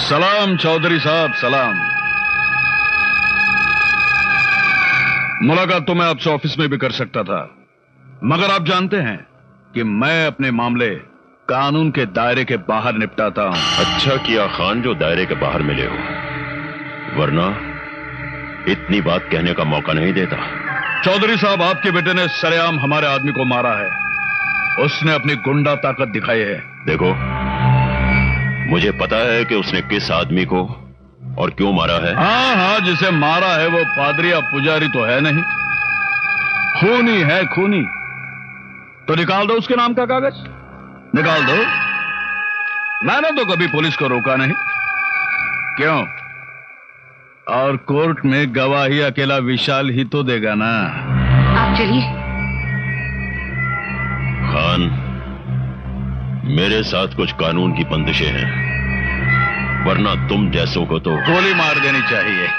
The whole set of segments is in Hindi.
सलाम चौधरी साहब, सलाम। मुलाकात तो मैं आपसे ऑफिस में भी कर सकता था, मगर आप जानते हैं कि मैं अपने मामले कानून के दायरे के बाहर निपटाता हूं। अच्छा किया खान जो दायरे के बाहर मिले हो, वरना इतनी बात कहने का मौका नहीं देता। चौधरी साहब, आपके बेटे ने सरेआम हमारे आदमी को मारा है। उसने अपनी गुंडा ताकत दिखाई है। देखो, मुझे पता है कि उसने किस आदमी को और क्यों मारा है। हाँ हाँ, जिसे मारा है वो पादरी या पुजारी तो है नहीं, खूनी है, खूनी। तो निकाल दो उसके नाम का कागज, निकाल दो। मैंने तो कभी पुलिस को रोका नहीं। क्यों? और कोर्ट में गवाही अकेला विशाल ही तो देगा ना। आप चलिए। खान, मेरे साथ कुछ कानून की बंदिशें हैं, वरना तुम जैसों को तो गोली मार देनी चाहिए।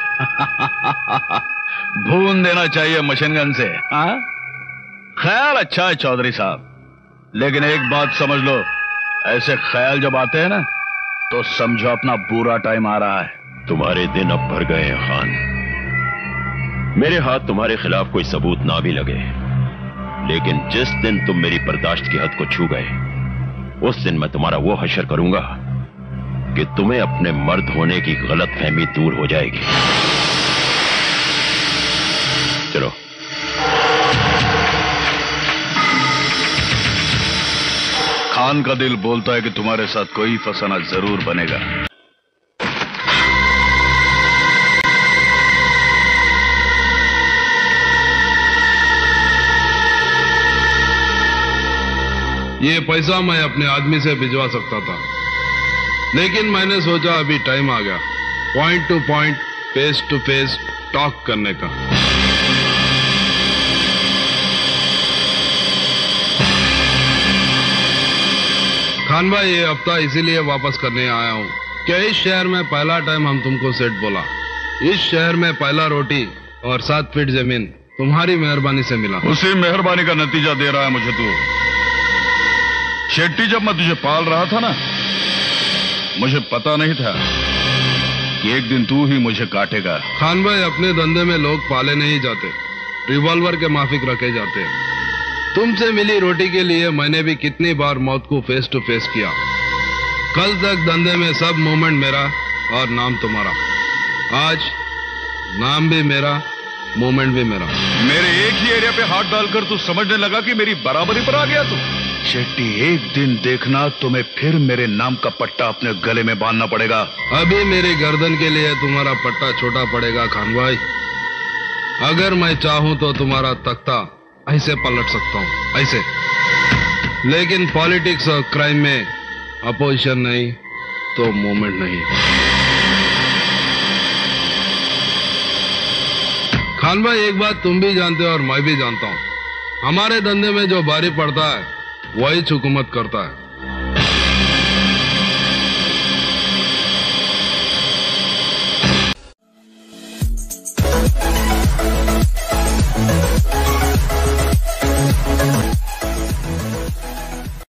भून देना चाहिए मशीन गन से। हाँ, ख्याल अच्छा है चौधरी साहब, लेकिन एक बात समझ लो, ऐसे ख्याल जब आते हैं ना, तो समझो अपना बुरा टाइम आ रहा है। तुम्हारे दिन अब भर गए हैं खान। मेरे हाथ तुम्हारे खिलाफ कोई सबूत ना भी लगे, लेकिन जिस दिन तुम मेरी बर्दाश्त की हद को छू गए, उस दिन मैं तुम्हारा वो हशर करूंगा कि तुम्हें अपने मर्द होने की गलतफहमी दूर हो जाएगी। चलो। खान का दिल बोलता है कि तुम्हारे साथ कोई फसाना जरूर बनेगा। ये पैसा मैं अपने आदमी से भिजवा सकता था, लेकिन मैंने सोचा अभी टाइम आ गया point to point, face to face talk करने का। खान भाई, ये हफ्ता इसीलिए वापस करने आया हूं कि इस शहर में पहला टाइम हम तुमको सेठ बोला, इस शहर में पहला रोटी और 7 फीट जमीन तुम्हारी मेहरबानी से मिला। उसी मेहरबानी का नतीजा दे रहा है मुझे तू। शेट्टी, जब मैं तुझे पाल रहा था ना, मुझे पता नहीं था कि एक दिन तू ही मुझे काटेगा। खान भाई, अपने धंधे में लोग पाले नहीं जाते, रिवॉल्वर के माफिक रखे जाते हैं। तुमसे मिली रोटी के लिए मैंने भी कितनी बार मौत को फेस टू फेस किया। कल तक धंधे में सब मूवमेंट मेरा और नाम तुम्हारा। आज नाम भी मेरा, मूवमेंट भी मेरा। मेरे एक ही एरिया पे हाथ डालकर तू समझने लगा कि मेरी बराबरी पर आ गया तू। शेट्टी, एक दिन देखना तुम्हें फिर मेरे नाम का पट्टा अपने गले में बांधना पड़ेगा। अभी मेरी गर्दन के लिए तुम्हारा पट्टा छोटा पड़ेगा खान भाई। अगर मैं चाहूं तो तुम्हारा तख्ता ऐसे पलट सकता हूं, ऐसे। लेकिन पॉलिटिक्स और क्राइम में अपोजिशन नहीं तो मूवमेंट नहीं। खान भाई, एक बात तुम भी जानते हो और मैं भी जानता हूं, हमारे धंधे में जो भारी पड़ता है वही हुकूमत करता है।